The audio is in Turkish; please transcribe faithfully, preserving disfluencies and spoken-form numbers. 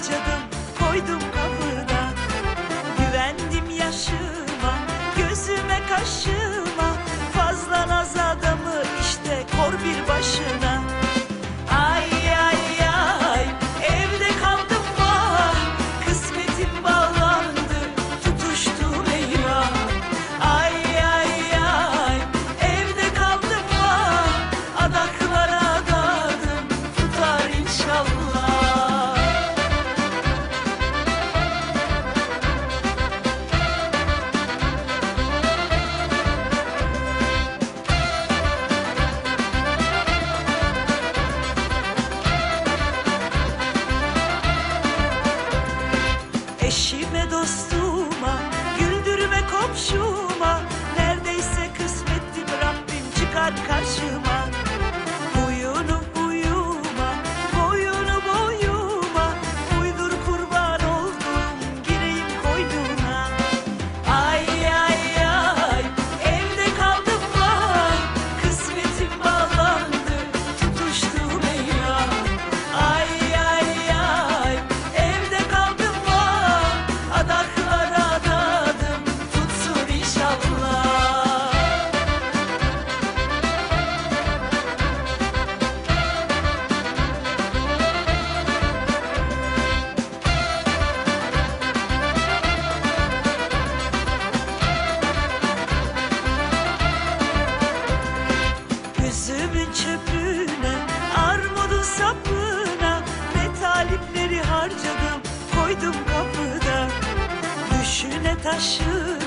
harcadım, koydum kapıda. Güvendim yaşıma, gözüme kaşıma, fazla naz adamı işte kor bir başına. Ay ay ay, evde kaldım vah, kısmetim bağlandı, tutuştum eyvah. Ay ay ay, evde kaldım vah, adaklara adadım, tutar inşallah. Eşime dostuma, güldürme komşuma, neredeyse kısmettim Rabbim çıkar karşıma. Huyunu huyuma, boyunu boyuma, uydur kurban oldum, gireyim koynuna. Ay ay ay, evde kaldım vah, kısmetim bağlandı, tutuştum eyvah. Ay ay ay, evde kaldım vah, adaklara adadım, tutsun inşallah. Üzümün çöpüne, armudun sapına, ne talipleri harcadım, koydum kapıda. Düşüne taşına,